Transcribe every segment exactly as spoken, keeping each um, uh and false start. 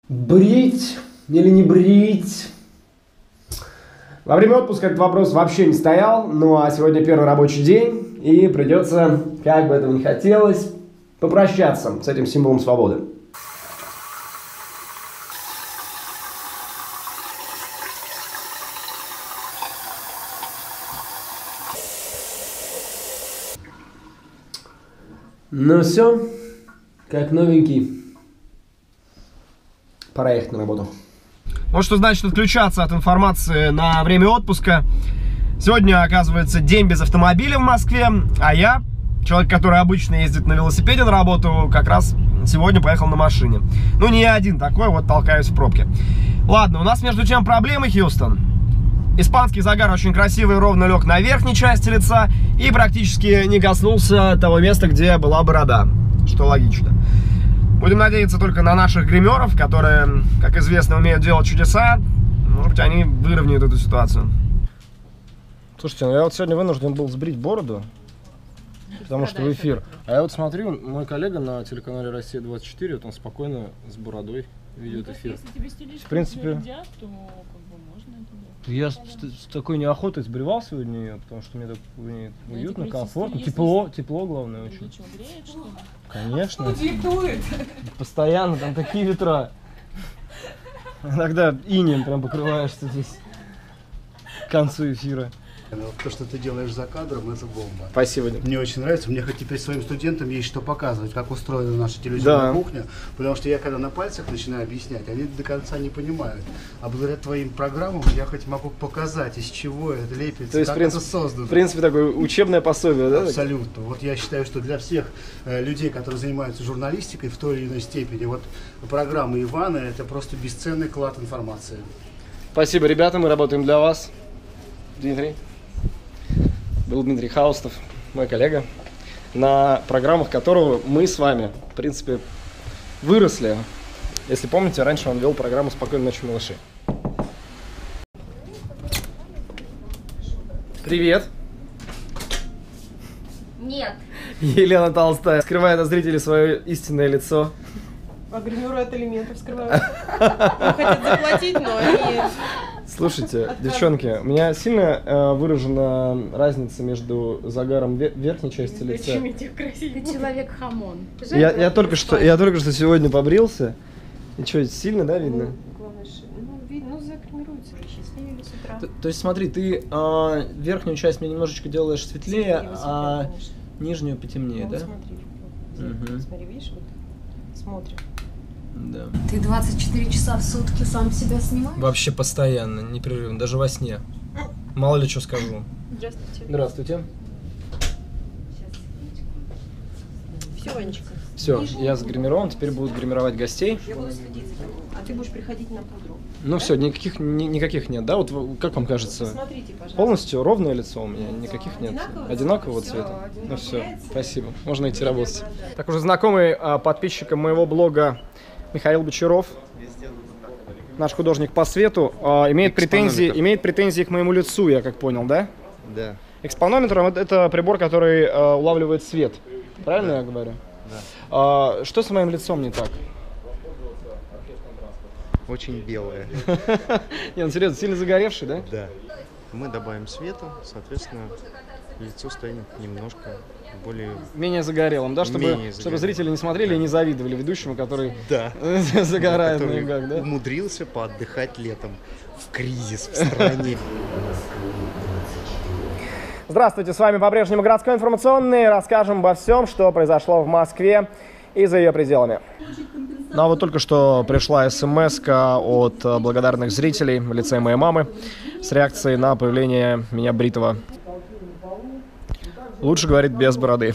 Брить или не брить? Во время отпуска этот вопрос вообще не стоял, ну а сегодня первый рабочий день, и придется, как бы этого не хотелось, попрощаться с этим символом свободы. Ну все, как новенький. Пора ехать на работу. Вот что значит отключаться от информации на время отпуска. Сегодня, оказывается, день без автомобиля в Москве, а я, человек, который обычно ездит на велосипеде на работу, как раз сегодня поехал на машине. Ну, не я один такой, вот толкаюсь в пробке. Ладно, у нас между тем проблемы, Хьюстон. Испанский загар очень красивый, ровно лег на верхней части лица и практически не коснулся того места, где была борода, что логично. Будем надеяться только на наших гримеров, которые, как известно, умеют делать чудеса. Может быть, они выровняют эту ситуацию. Слушайте, ну я вот сегодня вынужден был сбрить бороду, потому что в эфир. А я вот смотрю, мой коллега на телеканале Россия двадцать четыре, вот он спокойно с бородой ведет эфир. Если тебе стилисты в принципе, твердят, то как бы можно это делать. Я с, с такой неохотой сбривал сегодня ее, потому что мне так мне уютно, комфортно, тепло, тепло главное очень. Что, греет, что ли? Конечно. Диктует. Постоянно, там такие ветра. Иногда инеем прям покрываешься здесь к концу эфира. То, что ты делаешь за кадром, это бомба. Спасибо. Мне очень нравится. Мне хоть теперь своим студентам есть что показывать, как устроена наша телевизионная Да. кухня. Потому что я когда на пальцах начинаю объяснять, они до конца не понимают. А благодаря твоим программам я хоть могу показать, из чего это лепится, То есть, как в принципе, это создано. В принципе, такое учебное пособие, да? Абсолютно. Вот я считаю, что для всех э, людей, которые занимаются журналистикой в той или иной степени, вот программа Ивана — это просто бесценный клад информации. Спасибо, ребята, мы работаем для вас. Дмитрий. Был Дмитрий Хаустов, мой коллега, на программах которого мы с вами, в принципе, выросли. Если помните, раньше он вел программу «Спокойной ночи, малыши». Привет. Нет. Елена Толстая скрывает от зрителей свое истинное лицо. А гримеры от элементов скрывают. Ну, хотят заплатить, но они... Слушайте, девчонки, у меня сильно э, выражена разница между загаром ве верхней части лица. Ты человек-хамон. Я, я, только что, я только что сегодня побрился. И что, сильно, да, видно? Главное, ну, видно, ну, загримируется уже, счастливее с утра. То, то есть смотри, ты э, верхнюю часть мне немножечко делаешь светлее, Светлее, а конечно. нижнюю потемнее, Ну, да? вот смотри, вот, Мгм. смотри, видишь, вот, смотрим. Да. Ты двадцать четыре часа в сутки сам себя снимаешь? Вообще постоянно, непрерывно, даже во сне. Мало ли что скажу. Здравствуйте. Здравствуйте. Все, Ванечка. Все, я загримирован, теперь будут гримировать гостей. Я буду следить за тобой, а ты будешь приходить на пудру. Ну все, никаких, ни- никаких нет, да? Вот в- как вам кажется? Посмотрите, пожалуйста. Полностью ровное лицо у меня, никаких нет. Одинакового Одинакового цвета? цвета. Всё, Ну все, одинаково. спасибо. Можно идти работать. Так, уже знакомый а, подписчикам моего блога Михаил Бочаров, наш художник по свету, а, имеет претензии, имеет претензии к моему лицу, я как понял, да? Да. Экспонометр – это прибор, который а, улавливает свет. Правильно Да. я говорю? Да. А, что с моим лицом не так? Очень белое. Не, ну серьезно, сильно загоревший, да? Да. Мы добавим света, соответственно, лицо станет немножко более... Менее загорелым, да? Чтобы, Менее чтобы загорелым. зрители не смотрели и не завидовали ведущему, который Да. загорает на Который ногах, да? умудрился поотдыхать летом в кризис в стране. Здравствуйте, с вами по-прежнему Городской информационный. Расскажем обо всем, что произошло в Москве и за ее пределами. Ну а вот только что пришла смс-ка от э, благодарных зрителей в лице моей мамы с реакцией на появление меня бритого. Лучше, говорит, без бороды.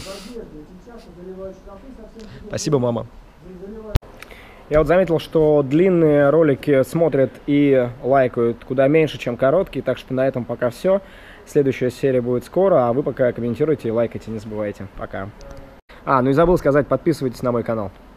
Спасибо, мама. Я вот заметил, что длинные ролики смотрят и лайкают куда меньше, чем короткие, так что на этом пока все. Следующая серия будет скоро, а вы пока комментируйте и лайкайте, не забывайте. Пока. А, ну и забыл сказать, подписывайтесь на мой канал.